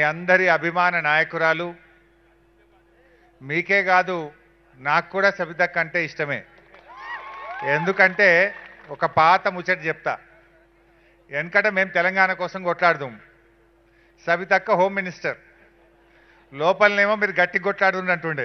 అందరి అభిమాన నాయకురాలు, మీకే కాదు నాకు కూడా సబితక్క అంటే ఇష్టమే. ఎందుకంటే ఒక పాత ముచ్చట చెప్తా. వెనకట మేము తెలంగాణ కోసం కొట్లాడదాం. సబితక్క హోమ్ మినిస్టర్, లోపలనేమో మీరు గట్టి కొట్లాడుతుండే,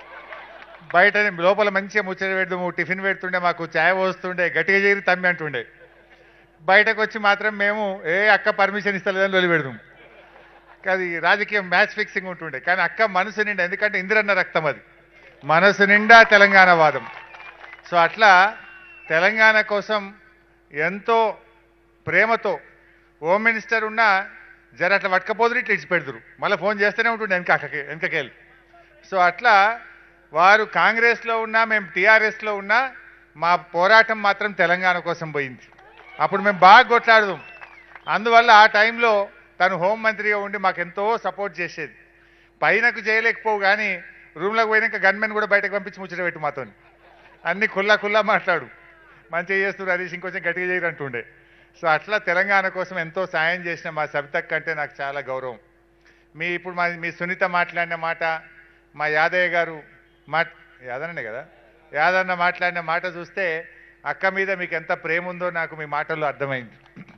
బయట లోపల మంచిగా ముచ్చట పెడదాము, టిఫిన్ పెడుతుండే, మాకు ఛాయ్ పోస్తుండే, గట్టిగా చేరి తమ్మి అంటుండే. బయటకు వచ్చి మాత్రం మేము అక్క పర్మిషన్ ఇస్తలేదని వదిలి పెడదాం. అది రాజకీయం మ్యాచ్ ఫిక్సింగ్ ఉంటుండే. కానీ అక్క మనసు నిండా, ఎందుకంటే ఇందిరన్న రక్తం, అది మనసు నిండా తెలంగాణ వాదం. సో అట్లా తెలంగాణ కోసం ఎంతో ప్రేమతో హోమ్ మినిస్టర్ ఉన్నా జర అట్లా పట్టుకపోదురు, ఇట్లా ఇచ్చి పెడదురు, మళ్ళీ ఫోన్ చేస్తూనే ఉంటుండే వెనకకెళ్ళి. సో అట్లా వారు కాంగ్రెస్లో ఉన్నా, మేము టీఆర్ఎస్లో ఉన్నా, మా పోరాటం మాత్రం తెలంగాణ కోసం పోయింది. అప్పుడు మేము బాగా కొట్లాడదాం. అందువల్ల ఆ టైంలో తను హోంమంత్రిగా ఉండి మాకెంతో సపోర్ట్ చేసేది. పైనకు చేయలేకపోవు కానీ రూమ్లోకి పోయినాక గన్మెన్ కూడా బయటకు పంపించి ముచ్చట పెట్టు మాతో, అన్ని కుల్లా మాట్లాడు, మంచిగా చేస్తున్నారు హరీష్, ఇంకొంచెం గట్టిగా చేయరు అంటుండే. సో అట్లా తెలంగాణ కోసం ఎంతో సాయం చేసిన మా సబితక్క అంటే నాకు చాలా గౌరవం. ఇప్పుడు మీ సునీత మాట్లాడిన మాట, మా యాదయ్య గారు యాదన్నే కదా, యాదన్న మాట్లాడిన మాట చూస్తే అక్క మీద మీకు ఎంత ప్రేమ ఉందో నాకు మీ మాటల్లో అర్థమైంది.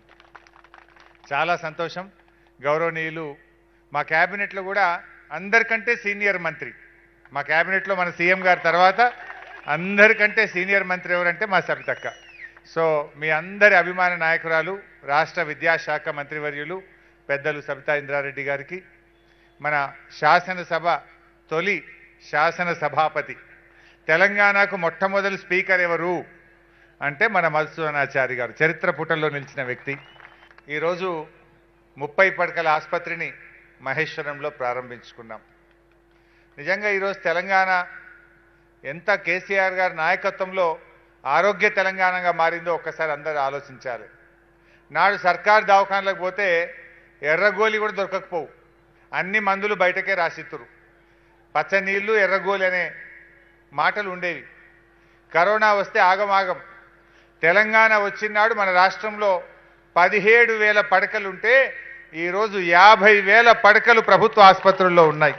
చాలా సంతోషం. గౌరవనీయులు మా క్యాబినెట్లో కూడా అందరికంటే సీనియర్ మంత్రి, మా క్యాబినెట్లో మన సీఎం గారి తర్వాత అందరికంటే సీనియర్ మంత్రి ఎవరంటే మా సబితక్క. సో మీ అందరి అభిమాన నాయకురాలు, రాష్ట్ర విద్యాశాఖ మంత్రివర్యులు పెద్దలు సబితా ఇంద్రారెడ్డి గారికి, మన శాసనసభ తొలి శాసన సభాపతి, తెలంగాణకు మొట్టమొదటి స్పీకర్ ఎవరు అంటే మన మధుసూదనాచారి గారు, చరిత్ర పుటల్లో నిలిచిన వ్యక్తి. ఈరోజు 30 పడకల ఆసుపత్రిని మహేశ్వరంలో ప్రారంభించుకున్నాం. నిజంగా ఈరోజు తెలంగాణ ఎంత కేసీఆర్ గారి నాయకత్వంలో ఆరోగ్య తెలంగాణగా మారిందో ఒక్కసారి అందరూ ఆలోచించాలి. నాడు సర్కార్ దవాఖానలకు పోతే ఎర్రగోలి కూడా దొరకకపోవు, అన్ని మందులు బయటకే రాసిత్తురు, పచ్చనీళ్ళు ఎర్రగోలి అనే మాటలు ఉండేవి. కరోనా వస్తే ఆగమాగం. తెలంగాణ వచ్చినాడు మన రాష్ట్రంలో 17,000 పడకలుంటే ఈరోజు 50,000 పడకలు ప్రభుత్వ ఆసుపత్రుల్లో ఉన్నాయి.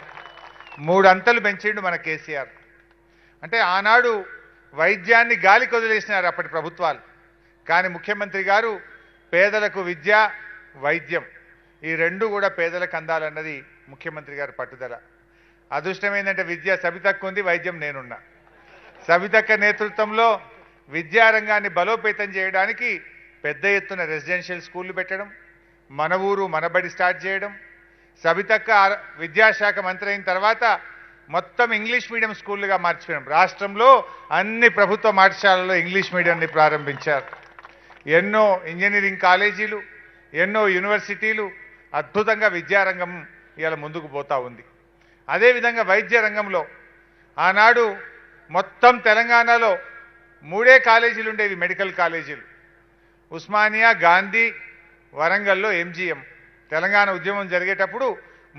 3 అంతలు పెంచిండు మన కేసీఆర్. అంటే ఆనాడు వైద్యాన్ని గాలికి వదిలేసినారు అప్పటి ప్రభుత్వాలు. కానీ ముఖ్యమంత్రి గారు పేదలకు విద్య, వైద్యం ఈ రెండు కూడా పేదలకు అందాలన్నది ముఖ్యమంత్రి గారి పట్టుదల. అదృష్టం ఏంటంటే విద్య సబితక్క ఉంది, వైద్యం నేనున్నా. సబితక్క నేతృత్వంలో విద్యారంగాన్ని బలోపేతం చేయడానికి పెద్ద ఎత్తున రెసిడెన్షియల్ స్కూళ్లు పెట్టడం, మన ఊరు మనబడి స్టార్ట్ చేయడం, సబితక్క విద్యాశాఖ మంత్రి అయిన తర్వాత మొత్తం ఇంగ్లీష్ మీడియం స్కూళ్ళుగా మార్చిపోయాం. రాష్ట్రంలో అన్ని ప్రభుత్వ పాఠశాలల్లో ఇంగ్లీష్ మీడియంని ప్రారంభించారు. ఎన్నో ఇంజనీరింగ్ కాలేజీలు, ఎన్నో యూనివర్సిటీలు, అద్భుతంగా విద్యారంగం ఇవాళ ముందుకు పోతా ఉంది. అదేవిధంగా వైద్య రంగంలో ఆనాడు మొత్తం తెలంగాణలో 3 కాలేజీలు ఉండేవి, మెడికల్ కాలేజీలు. ఉస్మానియా, గాంధీ, వరంగల్లో ఎంజీఎం. తెలంగాణ ఉద్యమం జరిగేటప్పుడు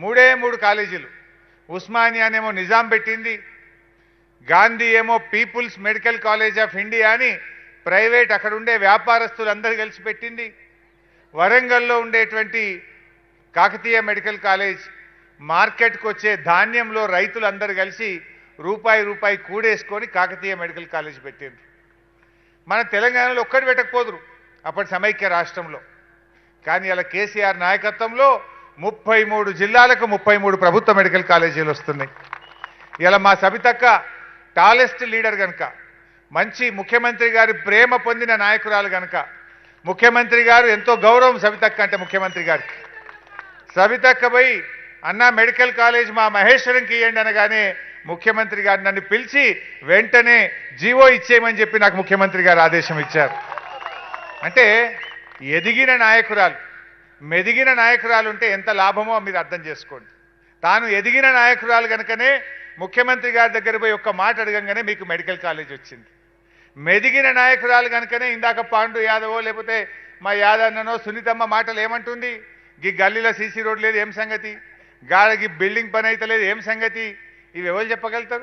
3 కాలేజీలు. ఉస్మానియానేమో నిజాం పెట్టింది, గాంధీ ఏమో people's medical college of India అని ప్రైవేట్ అక్కడ ఉండే వ్యాపారస్తులందరూ కలిసి పెట్టింది. వరంగల్లో ఉండేటువంటి కాకతీయ మెడికల్ కాలేజ్ మార్కెట్కి వచ్చే ధాన్యంలో రైతులందరూ కలిసి రూపాయి కూడేసుకొని కాకతీయ మెడికల్ కాలేజ్ పెట్టిండ్రు. మన తెలంగాణలో ఒక్కటి పెట్టకపోదురు అప్పటి సమైక్య రాష్ట్రంలో. కానీ ఇలా కేసీఆర్ నాయకత్వంలో 33 జిల్లాలకు 33 ప్రభుత్వ మెడికల్ కాలేజీలు వస్తున్నాయి. ఇలా మా సబితక్క టాలెస్ట్ లీడర్ కనుక, మంచి ముఖ్యమంత్రి గారి ప్రేమ పొందిన నాయకురాలు కనుక, ముఖ్యమంత్రి గారు ఎంతో గౌరవం సబితక్క అంటే ముఖ్యమంత్రి గారికి. సబితక్క పోయి అన్నా మెడికల్ కాలేజ్ మా మహేశ్వరంకి ఇవ్వండి అనగానే ముఖ్యమంత్రి గారు నన్ను పిలిచి వెంటనే జీవో ఇచ్చేయమని చెప్పి నాకు ముఖ్యమంత్రి గారు ఆదేశం ఇచ్చారు. అంటే ఎదిగిన నాయకురాలు, మెదిగిన నాయకురాలు ఉంటే ఎంత లాభమో మీరు అర్థం చేసుకోండి. తాను ఎదిగిన నాయకురాలు కనుకనే ముఖ్యమంత్రి గారి దగ్గర పోయి ఒక్క మాట అడగంగానే మీకు మెడికల్ కాలేజ్ వచ్చింది. మెదిగిన నాయకురాలు కనుకనే ఇందాక పాండు యాదవో లేకపోతే మా యాదన్ననో సునీతమ్మ మాటలు ఏమంటుంది, ఈ గల్లీలో సీసీ రోడ్ లేదు ఏం సంగతి, గాడికి బిల్డింగ్ పని అయితే లేదు ఏం సంగతి, ఇవి ఎవరు చెప్పగలుగుతారు?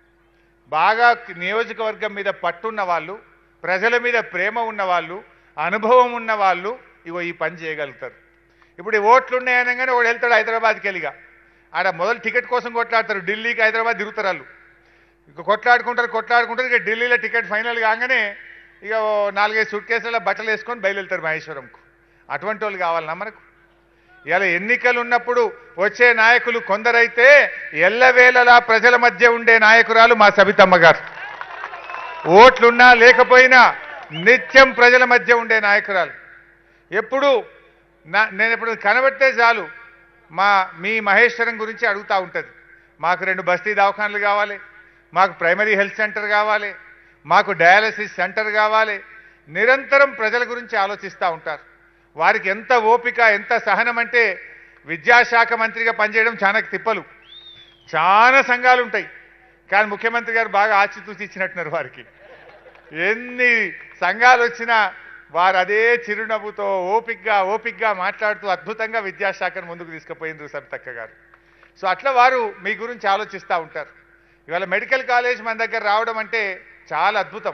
బాగా నియోజకవర్గం మీద పట్టున్న వాళ్ళు, ప్రజల మీద ప్రేమ ఉన్న వాళ్ళు, అనుభవం ఉన్న వాళ్ళు ఇగో ఈ పని చేయగలుగుతారు. ఇప్పుడు ఈ ఓట్లు ఉన్నాయనగానే వాడు వెళ్తాడు హైదరాబాద్కి వెళ్ళిగా ఆడ మొదలు టికెట్ కోసం కొట్లాడతారు, ఢిల్లీకి హైదరాబాద్ తిరుగుతారు వాళ్ళు. ఇక కొట్లాడుకుంటారు ఇక ఢిల్లీలో టికెట్ ఫైనల్ కాగానే ఇక 4-5 సూట్ కేసులలో బట్టలు వేసుకొని బయలుదేరుతారు మహేశ్వరంకు. అటువంటి వాళ్ళు కావాలన్నా మనకు? ఇలా ఎన్నికలు ఉన్నప్పుడు వచ్చే నాయకులు కొందరైతే ఎల్లవేళలా ప్రజల మధ్య ఉండే నాయకురాలు మా సబితమ్మ గారు. ఓట్లున్నా లేకపోయినా నిత్యం ప్రజల మధ్య ఉండే నాయకురాలు. ఎప్పుడు నేను ఎప్పుడు కనబడితే చాలు మీ మహేశ్వరం గురించి అడుగుతూ ఉంటుంది. మాకు 2 బస్తీ దవాఖానలు కావాలి, మాకు ప్రైమరీ హెల్త్ సెంటర్ కావాలి, మాకు డయాలసిస్ సెంటర్ కావాలి. నిరంతరం ప్రజల గురించి ఆలోచిస్తూ ఉంటారు. వారికి ఎంత ఓపిక, ఎంత సహనం అంటే విద్యాశాఖ మంత్రిగా పనిచేయడం చాలా తిప్పలు. చాలా సంఘాలు ఉంటాయి, కానీ ముఖ్యమంత్రి గారు బాగా ఆచితూచి ఇచ్చినట్టున్నారు వారికి. ఎన్ని సంఘాలు వచ్చినా వారు అదే చిరునవ్వుతో ఓపికగా మాట్లాడుతూ అద్భుతంగా విద్యాశాఖను ముందుకు తీసుకుపోయింది సబితక్క గారు. సో అట్లా వారు మీ గురించి ఆలోచిస్తూ ఉంటారు. ఇవాళ మెడికల్ కాలేజ్ మన దగ్గర రావడం అంటే చాలా అద్భుతం.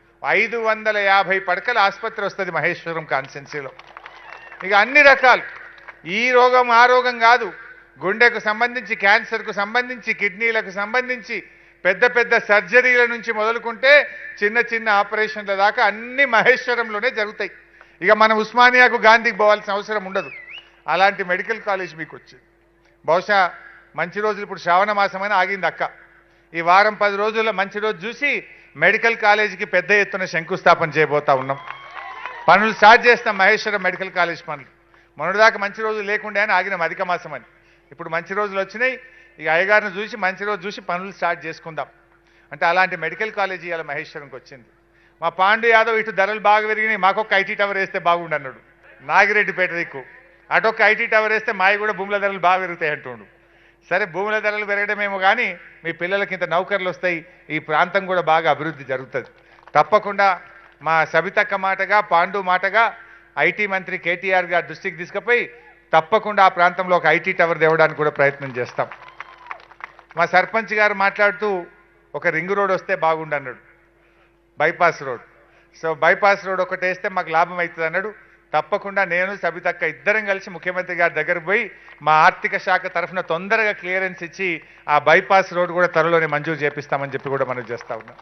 550 పడకల ఆసుపత్రి వస్తుంది మహేశ్వరం కాన్స్టిట్యున్సీలో. ఇక అన్ని రకాలు, ఈ రోగం ఆ రోగం కాదు, గుండెకు సంబంధించి, క్యాన్సర్కు సంబంధించి, కిడ్నీలకు సంబంధించి పెద్ద సర్జరీల నుంచి మొదలుకుంటే చిన్న ఆపరేషన్ల దాకా అన్ని మహేశ్వరంలోనే జరుగుతాయి. ఇక మనం ఉస్మానియాకు, గాంధీకి పోవాల్సిన అవసరం ఉండదు. అలాంటి మెడికల్ కాలేజ్ మీకు వచ్చింది. బహుశా మంచి రోజులు ఇప్పుడు శ్రావణ మాసమని ఆగింది అక్క. ఈ వారం 10 రోజుల్లో మంచి రోజు చూసి మెడికల్ కాలేజీకి పెద్ద ఎత్తున శంకుస్థాపన చేయబోతా ఉన్నాం. పనులు స్టార్ట్ చేస్తాం మహేశ్వరం మెడికల్ కాలేజ్ పనులు. మొన్నటిదాకా మంచి రోజులు లేకుండా అని ఆగినాం అధిక మాసం అని. ఇప్పుడు మంచి రోజులు వచ్చినాయి. ఇక అయ్యగారిని చూసి మంచి రోజు చూసి పనులు స్టార్ట్ చేసుకుందాం అంటే అలాంటి మెడికల్ కాలేజీ ఇవాళ మహేశ్వరంకి వచ్చింది. మా పాండు యాదవ్ ఇటు ధరలు బాగా పెరిగినాయి, మాకొక ఐటీ టవర్ వేస్తే బాగుండు అన్నాడు. నాగిరెడ్డిపేట దిక్కు అటొక్క ఐటీ టవర్ వేస్తే మావి కూడా భూముల ధరలు బాగా పెరుగుతాయి అంటుండు. సరే, భూముల ధరలు పెరగడమేమో కానీ మీ పిల్లలకి ఇంత నౌకర్లు వస్తాయి, ఈ ప్రాంతం కూడా బాగా అభివృద్ధి జరుగుతుంది. తప్పకుండా మా సబితక్క మాటగా, పాండు మాటగా ఐటీ మంత్రి కేటీఆర్ గారు దృష్టికి తీసుకుపోయి తప్పకుండా ఆ ప్రాంతంలో ఒక ఐటీ టవర్ తేవడానికి కూడా ప్రయత్నం చేస్తాం. మా సర్పంచ్ గారు మాట్లాడుతూ ఒక రింగ్ రోడ్ వస్తే బాగుండు అన్నాడు, bypass road. So bypass road ఒకటి వేస్తే మాకు లాభం అవుతుంది అన్నాడు. తప్పకుండా నేను సబితక్క ఇద్దరం కలిసి ముఖ్యమంత్రి గారి దగ్గరకు పోయి మా ఆర్థిక శాఖ తరఫున తొందరగా క్లియరెన్స్ ఇచ్చి ఆ బైపాస్ రోడ్ కూడా త్వరలోనే మంజూరు చేపిస్తామని చెప్పి కూడా మనం చేస్తా ఉన్నాం.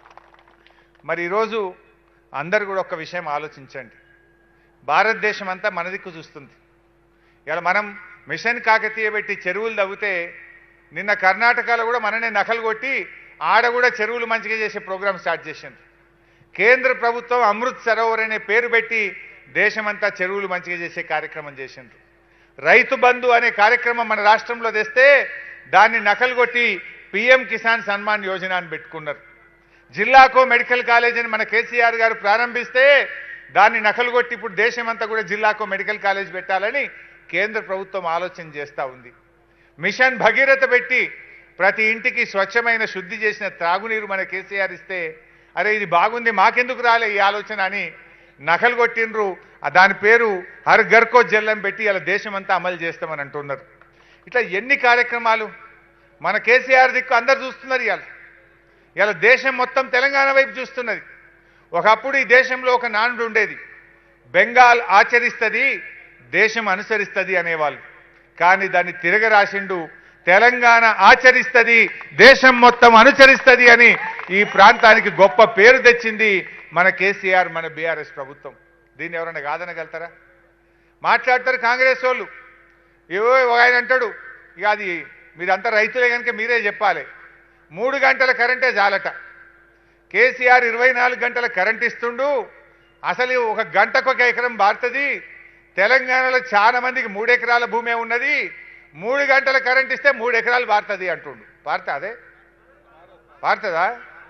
మరి ఈరోజు అందరూ కూడా ఒక విషయం ఆలోచించండి. భారతదేశం అంతా మన దిక్కు చూస్తుంది. ఇలా మనం మిషన్ కాకతీయ పెట్టి చెరువులు తవ్వితే నిన్న కర్ణాటకలో కూడా మననే నకలు కొట్టి ఆడ కూడా చెరువులు మంచిగా చేసే ప్రోగ్రాం స్టార్ట్ చేసింది. కేంద్ర ప్రభుత్వం అమృత్ సరోవర్ అనే పేరు పెట్టి దేశమంతా చెరువులు మంచిగా చేసే కార్యక్రమం చేసిండ్రు. రైతు బంధు అనే కార్యక్రమం మన రాష్ట్రంలో తెస్తే దాన్ని నకలు కొట్టి పిఎం కిసాన్ సన్మాన్ యోజన అని పెట్టుకున్నారు. జిల్లాకో మెడికల్ కాలేజ్ అని మన కేసీఆర్ గారు ప్రారంభిస్తే దాన్ని నకలు కొట్టి ఇప్పుడు దేశమంతా కూడా జిల్లాకో మెడికల్ కాలేజ్ పెట్టాలని కేంద్ర ప్రభుత్వం ఆలోచన చేస్తూ ఉంది. మిషన్ భగీరథ పెట్టి ప్రతి ఇంటికి స్వచ్ఛమైన శుద్ధి చేసిన త్రాగునీరు మన కేసీఆర్ ఇస్తే అరే ఇది బాగుంది మాకెందుకు రాలే ఈ ఆలోచన అని నకలు కొట్టిండ్రు. దాని పేరు హర్ ఘర్ కో జల్ అని పెట్టి ఇలా దేశమంతా అమలు చేస్తామని అంటున్నారు. ఇట్లా ఎన్ని కార్యక్రమాలు మన కేసీఆర్ దిక్కు అందరు చూస్తున్నారు. ఇలా దేశం మొత్తం తెలంగాణ వైపు చూస్తున్నది. ఒకప్పుడు ఈ దేశంలో ఒక నానుడు ఉండేది, బెంగాల్ ఆచరిస్తుంది దేశం అనుసరిస్తుంది అనేవాళ్ళు. కానీ దాన్ని తిరగరాసిండు, తెలంగాణ ఆచరిస్తుంది దేశం మొత్తం అనుసరిస్తుంది అని ఈ ప్రాంతానికి గొప్ప పేరు తెచ్చింది మన కేసీఆర్, మన బీఆర్ఎస్ ప్రభుత్వం. దీన్ని ఎవరైనా కాదనగలుగుతారా? మాట్లాడతారు కాంగ్రెస్ వాళ్ళు. ఏవో ఆయన అంటాడు, ఇక అది మీరంతా రైతులే కనుక మీరే చెప్పాలి, 3 గంటల కరెంటే చాలట. కేసీఆర్ 24 గంటల కరెంట్ ఇస్తుండు. అసలు 1 గంటకు 1 ఎకరం బారుతుంది. తెలంగాణలో చాలా మందికి 3 ఎకరాల భూమే ఉన్నది. 3 గంటల కరెంట్ ఇస్తే 3 ఎకరాలు బారుతుంది అంటుండు. బారుతా అదే బారుతుందా?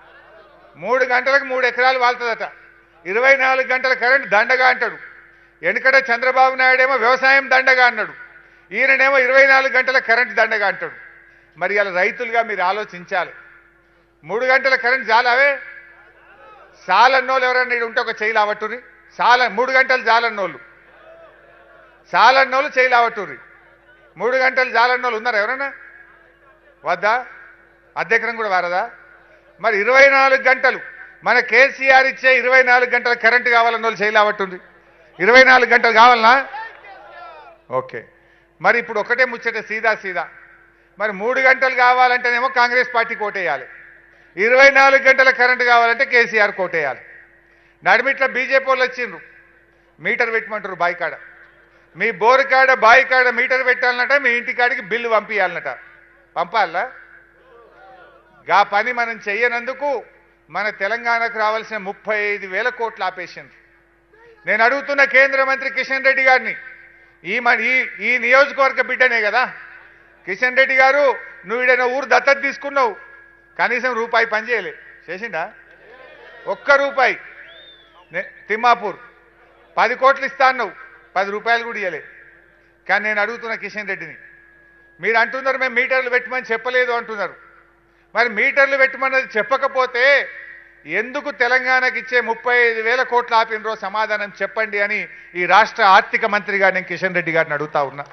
3 గంటలకు 3 ఎకరాలు వాళ్తుందట. 24 గంటల కరెంట్ దండగా అంటాడు. వెనుకట చంద్రబాబు నాయుడు ఏమో వ్యవసాయం దండగా అన్నాడు, ఈయననేమో 24 గంటల కరెంట్ దండగా అంటాడు. మరి ఇలా రైతులుగా మీరు ఆలోచించాలి. 3 గంటల కరెంట్ చాలావే? చాలన్నోళ్ళు ఎవరన్నా ఉంటే ఒక చేయి లావట్టుర్రి. 3 గంటలు చాలన్నోళ్ళు చేయి లావట్టుర్రి. 3 గంటలు చాలన్నోళ్ళు ఉన్నారు ఎవరన్నా? వద్దా? అద్దెకరం కూడా వారదా? మరి 24 గంటలు మన కేసీఆర్ ఇచ్చే 24 గంటల కరెంటు కావాలన్న వాళ్ళు చేయి లావట్టుంది. 24 గంటలు కావాలనా? ఓకే, మరి ఇప్పుడు ఒకటే ముచ్చట సీదా మరి 3 గంటలు కావాలంటేనేమో కాంగ్రెస్ పార్టీ కోటేయాలి, 24 గంటల కరెంటు కావాలంటే కేసీఆర్ కోటేయాలి. నడిమిట్ల బీజేపీ వాళ్ళు వచ్చిండ్రు, మీటర్ పెట్టమంటారు బాయి కాడ. మీ బోరు కాడ బాయి కాడ మీటర్ పెట్టాలన్నట, మీ ఇంటి కాడికి బిల్లు పంపించాలన్నట. పంపాలా? గా పని మనం చెయ్యనందుకు మన తెలంగాణకు రావాల్సిన 35,000 కోట్లు ఆపేసిండ్రు. నేను అడుగుతున్న కేంద్ర మంత్రి కిషన్ రెడ్డి గారిని, ఈ నియోజకవర్గ బిడ్డనే కదా కిషన్ రెడ్డి గారు, నువ్వు ఈడైనా ఊరు దత్తత తీసుకున్నావు, కనీసం రూపాయి పని చేయలే, చేసిండా? ఒక్క రూపాయి. తిమ్మాపూర్ 10 కోట్లు ఇస్తా అన్నావు, 10 రూపాయలు కూడా ఇవ్వలే. కానీ నేను అడుగుతున్న కిషన్ రెడ్డిని, మీరు అంటున్నారు మేము మీటర్లు పెట్టమని చెప్పలేదు అంటున్నారు. మరి మీటర్లు పెట్టమన్నది చెప్పకపోతే ఎందుకు తెలంగాణకి ఇచ్చే 35,000 కోట్లు ఆపినరో సమాధానం చెప్పండి అని ఈ రాష్ట్ర ఆర్థిక మంత్రిగా నేను కిషన్ రెడ్డి గారిని అడుగుతా ఉన్నా.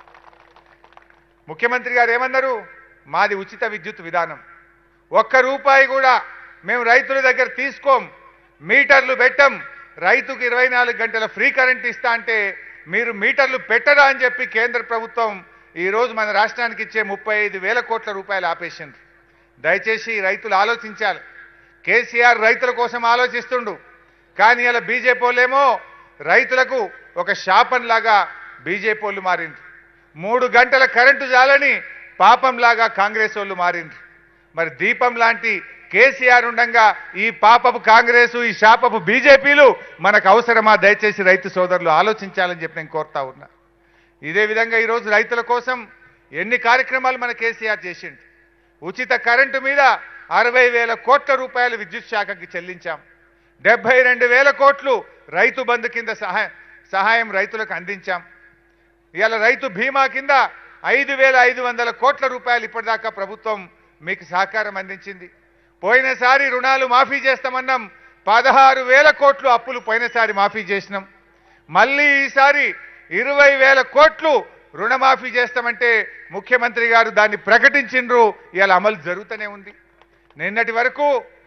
ముఖ్యమంత్రి గారు ఏమన్నారు? మాది ఉచిత విద్యుత్ విధానం, ఒక్క రూపాయి కూడా మేము రైతుల దగ్గర తీసుకోం, మీటర్లు పెట్టం, రైతుకు 24 గంటల ఫ్రీ కరెంట్ ఇస్తా అంటే మీరు మీటర్లు పెట్టరా అని చెప్పి కేంద్ర ప్రభుత్వం ఈరోజు మన రాష్ట్రానికి ఇచ్చే 35,000 కోట్ల రూపాయలు ఆపేసింది. దయచేసి రైతులు ఆలోచించాలి. కేసీఆర్ రైతుల కోసం ఆలోచిస్తుండు, కానీ అలా బీజేపీ వాళ్ళేమో రైతులకు ఒక శాపంలాగా బీజేపీ వాళ్ళు మారిండ్రు. 3 గంటల కరెంటు చాలని పాపంలాగా కాంగ్రెస్ వాళ్ళు మారిండ్రు. మరి దీపం లాంటి కేసీఆర్ ఉండగా ఈ పాపపు కాంగ్రెసు, ఈ శాపపు బీజేపీలు మనకు అవసరమా? దయచేసి రైతు సోదరులు ఆలోచించాలని చెప్పి నేను కోరుతా ఉన్నా. ఇదే విధంగా ఈరోజు రైతుల కోసం ఎన్ని కార్యక్రమాలు మన కేసీఆర్ చేసిండు. ఉచిత కరెంటు మీద 60,000 కోట్ల రూపాయలు విద్యుత్ శాఖకి చెల్లించాం. 72,000 కోట్లు రైతు బంధు కింద సహాయం రైతులకు అందించాం. ఇవాళ రైతు బీమా కింద 5,500 కోట్ల రూపాయలు ఇప్పటిదాకా ప్రభుత్వం మీకు సహకారం అందించింది. పోయినసారి రుణాలు మాఫీ చేస్తామన్నాం, 16,000 కోట్లు అప్పులు పోయినసారి మాఫీ చేసినాం. మళ్ళీ ఈసారి 20,000 కోట్లు రుణమాఫీ చేస్తామంటే ముఖ్యమంత్రి గారు దాన్ని ప్రకటించిండ్రు. ఇవాళ అమలు జరుగుతూనే ఉంది. నిన్నటి వరకు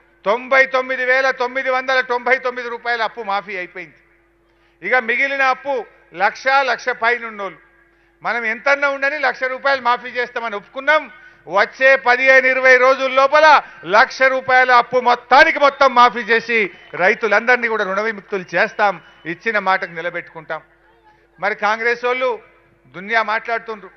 99,999 రూపాయల అప్పు మాఫీ అయిపోయింది. ఇక మిగిలిన అప్పు లక్ష పైనున్నోళ్ళు మనం ఎంతన్నా ఉండని 1,00,000 రూపాయలు మాఫీ చేస్తామని ఒప్పుకున్నాం. వచ్చే 15-20 రోజుల లోపల 1,00,000 రూపాయల అప్పు మొత్తం మాఫీ చేసి రైతులందరినీ కూడా రుణ విముక్తులు చేస్తాం, ఇచ్చిన మాటకు నిలబెట్టుకుంటాం. మరి కాంగ్రెస్ వాళ్ళు దునియా మాట్లాడుతుండ్రు.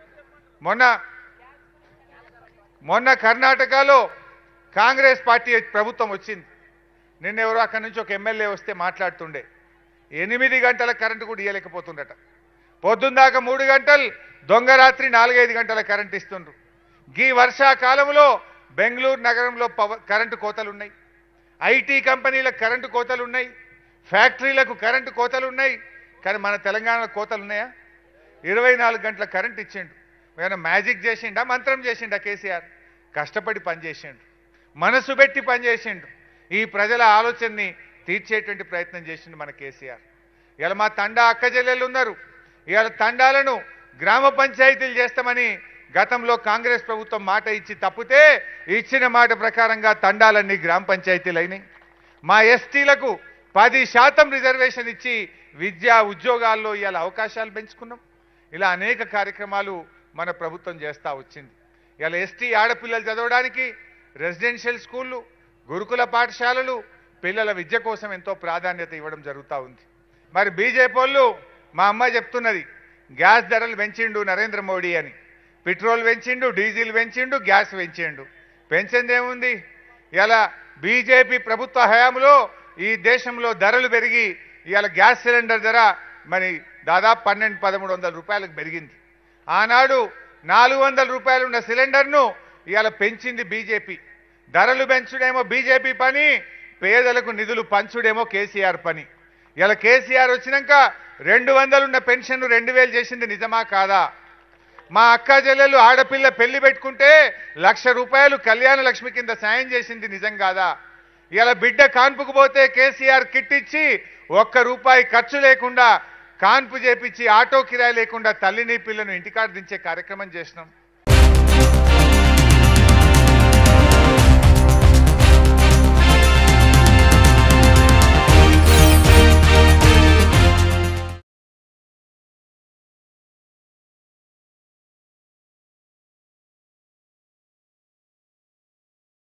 మొన్న కర్ణాటకలో కాంగ్రెస్ పార్టీ ప్రభుత్వం వచ్చింది. నిన్నెవరో అక్కడి నుంచి ఒక ఎమ్మెల్యే వస్తే మాట్లాడుతుండే 8 గంటల కరెంటు కూడా ఇవ్వలేకపోతుండట. పొద్దుందాకా 3 గంటలు, దొంగ రాత్రి 4-5 గంటల కరెంటు ఇస్తుండ్రు. ఈ వర్షాకాలంలో బెంగళూరు నగరంలో కరెంటు కోతలు ఉన్నాయి, ఐటీ కంపెనీలకు కరెంటు కోతలు ఉన్నాయి, ఫ్యాక్టరీలకు కరెంటు కోతలు ఉన్నాయి. కానీ మన తెలంగాణలో కోతలు ఉన్నాయా? 24 గంటల కరెంటు ఇచ్చిండు. ఏమైనా మ్యాజిక్ చేసిండా, మంత్రం చేసిండా? కేసీఆర్ కష్టపడి పనిచేసిండు, మనసు పెట్టి పనిచేసిండు, ఈ ప్రజల ఆలోచనని తీర్చేటువంటి ప్రయత్నం చేసిండు మన కేసీఆర్. ఇలా మా తండా అక్క చెల్లెళ్ళు ఉన్నారు. ఇవాళ తండాలను గ్రామ పంచాయతీలు చేస్తామని గతంలో కాంగ్రెస్ ప్రభుత్వం మాట ఇచ్చి తప్పితే ఇచ్చిన మాట ప్రకారంగా తండాలన్నీ గ్రామ పంచాయతీలు అయినాయి. మా ఎస్టీలకు 10% రిజర్వేషన్ ఇచ్చి విద్యా ఉద్యోగాల్లో ఇవాళ అవకాశాలు పెంచుకున్నాం. ఇలా అనేక కార్యక్రమాలు మన ప్రభుత్వం చేస్తూ వచ్చింది. ఇవాళ ఎస్టీ ఆడపిల్లలు చదవడానికి రెసిడెన్షియల్ స్కూళ్ళు, గురుకుల పాఠశాలలు, పిల్లల విద్య కోసం ఎంతో ప్రాధాన్యత ఇవ్వడం జరుగుతూ ఉంది. మరి బీజేపీ వాళ్ళు, మా అమ్మ చెప్తున్నది, గ్యాస్ ధరలు పెంచిండు నరేంద్ర మోడీ అని. పెట్రోల్ పెంచిండు, డీజిల్ పెంచిండు, గ్యాస్ పెంచిండు. పెంచిందేముంది? ఇలా బీజేపీ ప్రభుత్వ హయాంలో ఈ దేశంలో ధరలు పెరిగి ఇవాళ గ్యాస్ సిలిండర్ ధర మరి దాదాపు 1200-1300 రూపాయలకు పెరిగింది. ఆనాడు 400 రూపాయలు ఉన్న సిలిండర్ను ఇవాళ పెంచింది బీజేపీ. ధరలు పెంచుడేమో బీజేపీ పని, పేదలకు నిధులు పంచుడేమో కేసీఆర్ పని. ఇలా కేసీఆర్ వచ్చినాక 200 ఉన్న పెన్షన్ 2,000 చేసింది నిజమా కాదా? మా అక్క చెల్లెలు ఆడపిల్ల పెళ్లి పెట్టుకుంటే 1,00,000 రూపాయలు కళ్యాణ లక్ష్మి కింద సాయం చేసింది నిజం కాదా? ఇలా బిడ్డ కాన్పుకు పోతే కేసీఆర్ కిట్ ఇచ్చి 1 రూపాయి ఖర్చు లేకుండా కాన్పు చేపించి ఆటో కిరాయి లేకుండా తల్లిని పిల్లను ఇంటికాడ దించే కార్యక్రమం చేసినాం.